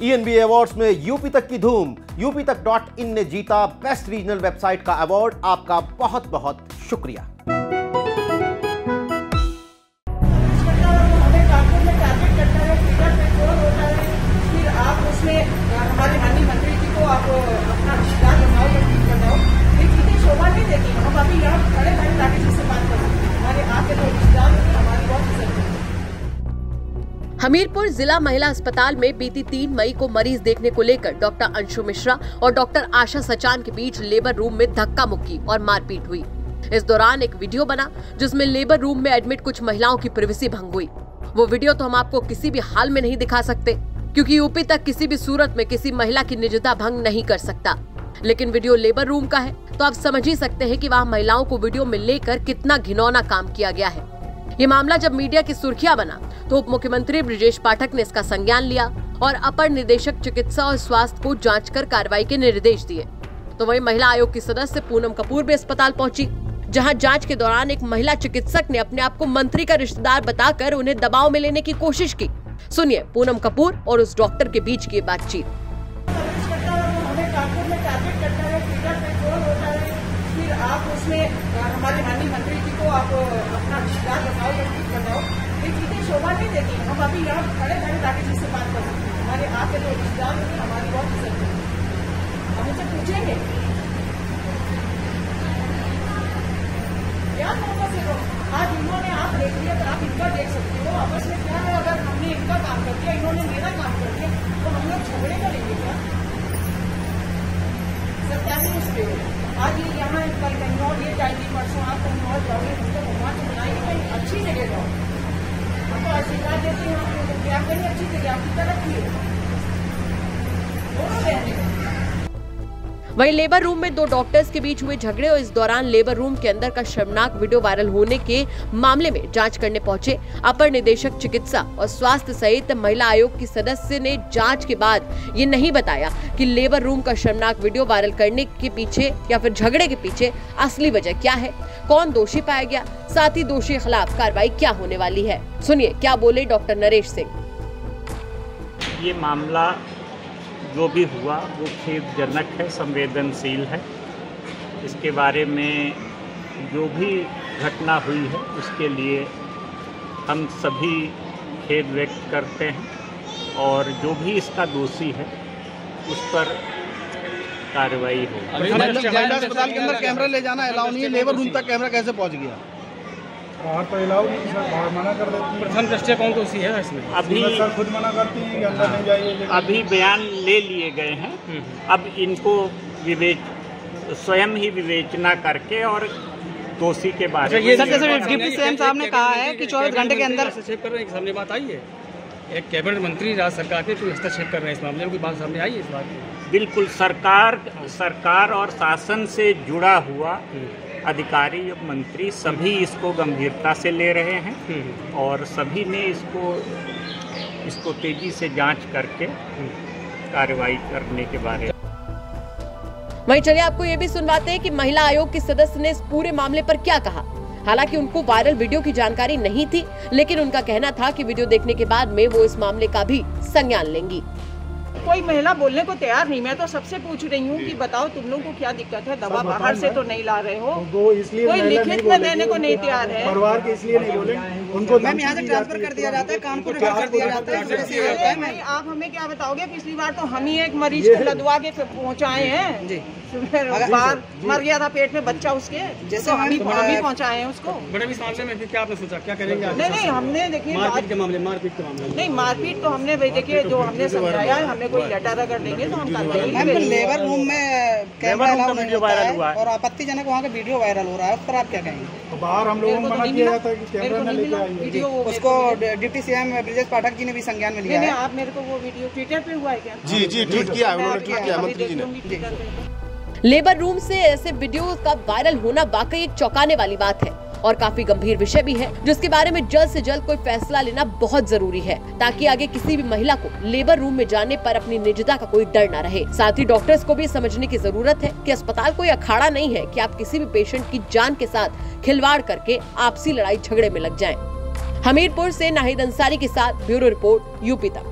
ENB awards में UP तक की धूम। UPTak.in ने जीता बेस्ट रीजनल वेबसाइट का अवार्ड। आपका बहुत बहुत शुक्रिया। हमारे माननीय मंत्री जी को आप अपना रिश्तेदार बनाओ या ठीक बनाओ, ये चीजें शोभा नहीं देती। हम अभी यहाँ खड़े खड़े ताकि जिससे बात कर सकते हैं, हमारे आपके तो रिश्तेदार हमारी बहुत इज्जत है। हमीरपुर जिला महिला अस्पताल में बीती 3 मई को मरीज देखने को लेकर डॉक्टर अंशु मिश्रा और डॉक्टर आशा सचान के बीच लेबर रूम में धक्का मुक्की और मारपीट हुई। इस दौरान एक वीडियो बना जिसमें लेबर रूम में एडमिट कुछ महिलाओं की प्राइवेसी भंग हुई। वो वीडियो तो हम आपको किसी भी हाल में नहीं दिखा सकते, क्योंकि यूपी तक किसी भी सूरत में किसी महिला की निजता भंग नहीं कर सकता। लेकिन वीडियो लेबर रूम का है तो आप समझ ही सकते हैं कि वहाँ महिलाओं को वीडियो में लेकर कितना घिनौना काम किया गया है। ये मामला जब मीडिया की सुर्खियां बना तो उप मुख्यमंत्री ब्रजेश पाठक ने इसका संज्ञान लिया और अपर निदेशक चिकित्सा और स्वास्थ्य को जांच कर कार्रवाई के निर्देश दिए। तो वहीं महिला आयोग की सदस्य पूनम कपूर भी अस्पताल पहुंची, जहां जांच के दौरान एक महिला चिकित्सक ने अपने आप को मंत्री का रिश्तेदार बताकर उन्हें दबाव में लेने की कोशिश की। सुनिए पूनम कपूर और उस डॉक्टर के बीच की बातचीत। फिर आप उसमें हमारे माननीय मंत्री जी को आप अपना रिश्तेदार बताओ या ठीक बताओ, ये चीजें शोभा नहीं देती। हम अभी यहाँ खड़े खड़े ताकि जिससे बात कर सकते हैं, हमारे आपके तो रिश्तेदार हमारी बहुत इज्जत है। हम उनसे पूछेंगे क्या फोकस है। आज इन्होंने आप देख लिया तो आप इनका देख सकते हो। आपस में क्या है, अगर हमने इनका काम कर दिया, इन्होंने मेरा काम कर दिया, तो हम लोग झगड़े करेंगे क्या? सत्याग्रह उस पे आज ये यहाँ कल कहीं और ये जाएगी, परसों आप कहीं और जाओगे, मतलब भगवान को बनाएंगे कहीं अच्छी जगह जाओ। हम तो आशीर्वाद देते हैं आपको कि आप कहीं अच्छी जगह आपकी तरफ ही दोनों रहने। वहीं लेबर रूम में 2 डॉक्टर्स के बीच हुए झगड़े और इस दौरान लेबर रूम के अंदर का शर्मनाक वीडियो वायरल होने के मामले में जांच करने पहुंचे अपर निदेशक चिकित्सा और स्वास्थ्य सहित महिला आयोग की सदस्य ने जांच के बाद ये नहीं बताया कि लेबर रूम का शर्मनाक वीडियो वायरल करने के पीछे या फिर झगड़े के पीछे असली वजह क्या है, कौन दोषी पाया गया, साथ ही दोषी के खिलाफ कार्रवाई क्या होने वाली है। सुनिए क्या बोले डॉक्टर नरेश सिंह। ये मामला जो भी हुआ वो खेदजनक है, संवेदनशील है। इसके बारे में जो भी घटना हुई है उसके लिए हम सभी खेद व्यक्त करते हैं और जो भी इसका दोषी है उस पर कार्रवाई हो। महिला अस्पताल के अंदर कैमरा ले जाना अलाउ नहीं है, लेबर रूम तक कैमरा कैसे पहुंच गया? बाहर तो अलाउ नहीं, बाहर मना कर देती है। प्रथम दृष्टया कौन दोषी है इसमें? अभी खुद मना करती हैं कि अंदर नहीं जाइए। अभी बयान ले लिए गए हैं, अब इनको स्वयं ही विवेचना करके और दोषी के बारे में। डिप्टी सीएम साहब ने कहा है कि 24 घंटे के अंदर हस्तक्षेप कर रहे हैं। सामने बात आई है, एक कैबिनेट मंत्री राज्य सरकार के कोई हस्तक्षेप कर रहे हैं इस मामले में, कोई बात सामने आई है इस बात में? बिल्कुल, सरकार और शासन से जुड़ा हुआ अधिकारी और मंत्री सभी इसको गंभीरता से ले रहे हैं और सभी ने इसको तेजी से जांच करके कार्रवाई करने के बारे में। वहीं चलिए आपको ये भी सुनवाते हैं कि महिला आयोग के सदस्य ने इस पूरे मामले पर क्या कहा। हालांकि उनको वायरल वीडियो की जानकारी नहीं थी, लेकिन उनका कहना था कि वीडियो देखने के बाद में वो इस मामले का भी संज्ञान लेंगी। कोई महिला बोलने को तैयार नहीं। मैं तो सबसे पूछ रही हूँ कि बताओ तुम लोगों को क्या दिक्कत है, दवा बाहर से तो नहीं ला रहे हो, कोई लिखित में देने को नहीं तैयार है। परिवार के इसलिए नहीं बोले उनको, मैम यहाँ से ट्रांसफर कर दिया जाता है, कानपुर रेफर कर दिया जाता है। आप हमें क्या बताओगे? पिछली बार तो हम ही एक मरीज को लदवा के पहुँचाए हैं जी, बाहर मर गया था पेट में बच्चा उसके, जैसे हम ही पहुँचाए हैं उसको। बड़े इस मामले में क्या आपने सोचा, क्या करेंगे? नहीं, हमने देखिए मारपीट के मामले नहीं, मारपीट तो हमने देखिए जो हमने समझाया है, हमें कोई लेटर अगर देंगे तो हम करवाएंगे। लेबर रूम में कैमरा अलाउ नहीं होता है और आपत्तिजनक वहाँ का वीडियो वायरल हो रहा है, उस पर आप क्या कहेंगे? तो बाहर हम लोगों को मना किया जाता है कि कैमरा न लेके आइए। उसको डिप्टी सीएम ब्रजेश पाठक जी ने भी संज्ञान में लिया है। आप मेरे को वो वीडियो ट्विटर पे हुआ है क्या? जी ट्वीट किया मंत्री जी ने। लेबर रूम से ऐसे वीडियो का वायरल होना वाकई एक चौंकाने वाली बात है और काफी गंभीर विषय भी है, जिसके बारे में जल्द से जल्द कोई फैसला लेना बहुत जरूरी है, ताकि आगे किसी भी महिला को लेबर रूम में जाने पर अपनी निजता का कोई डर न रहे। साथ ही डॉक्टर्स को भी समझने की जरूरत है कि अस्पताल कोई अखाड़ा नहीं है कि आप किसी भी पेशेंट की जान के साथ खिलवाड़ करके आपसी लड़ाई झगड़े में लग जाएं। हमीरपुर से नाहिद अंसारी के साथ ब्यूरो रिपोर्ट, यूपी तक।